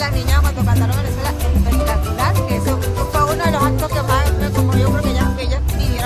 las niñas cuando cantaron Venezuela espectacular, que eso fue uno de los actos que más, como yo creo que ellas